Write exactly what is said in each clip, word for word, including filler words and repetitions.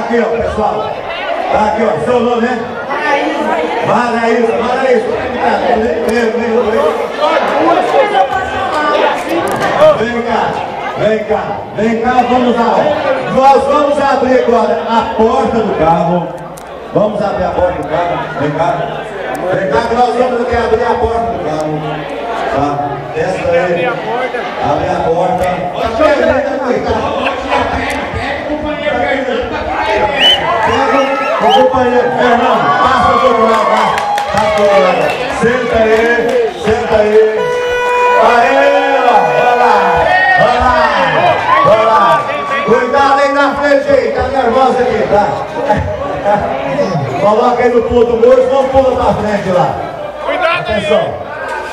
aqui, ó, pessoal. Tá aqui, ó. Seu nome, né? Maraísa. Maraísa. Vem cá. Vem cá. Vem cá, vamos lá. Nós vamos abrir agora a porta do carro. Vamos abrir a porta do carro. Vem cá. Vem cá que nós vamos aqui abrir a porta do carro. Tá? Desce aí. Abre a porta. Abre a porta. Pega o companheiro Fernando, passa do outro lado, passa do outro lado. Senta aí, senta aí. Aê, vai lá, vai lá, vai lá. Cuidado aí na frente aí, tá nervosa aqui, tá? Coloca aí no pulo do muro, vamos pular pra frente lá. Cuidado aí. Atenção.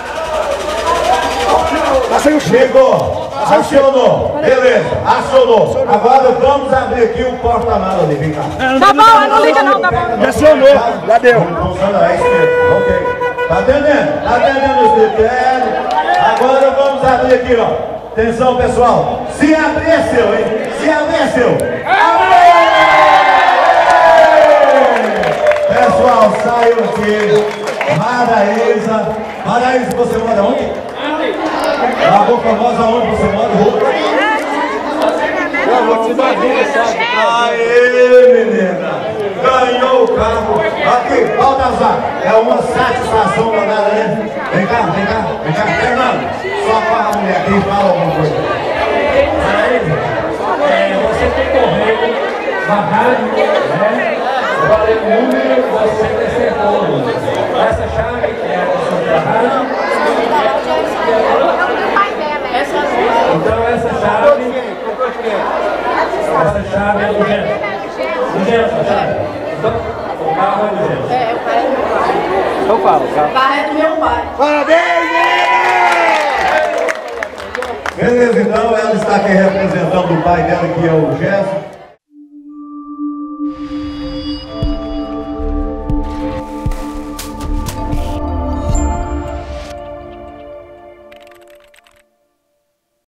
Chegou, acionou, beleza, acionou. Agora vamos abrir aqui o porta-malas ali, vem cá. Tá bom, não liga não, tá bom. Já acionou, já deu. Ok, tá atendendo, tá atendendo os critérios. Agora vamos abrir aqui, ó. Atenção, pessoal, se abrir é seu, hein? Se abrir é seu. Pessoal, saiu aqui. Maraísa. Maraísa, você mora onde? Lagoa Formosa, onde você mora? Aê, menina! Ganhou o carro! Aqui, Baltazar! É uma satisfação danada, né? Vem cá, vem cá, vem cá, Fernando! Só para a mulher aqui e fala alguma coisa. É, você tem correio na rádio, né? Valeu o número, você acertou o número. Essa chave é a sua rádio. Então essa chave, essa chave é do Gênesis. Do Gênesis, a chave. Então, o carro é do Gênesis. É, o carro é do meu pai. Eu falo, O carro é do meu pai. Parabéns! Beleza, então ela está aqui representando o pai dela, que é o Gerson.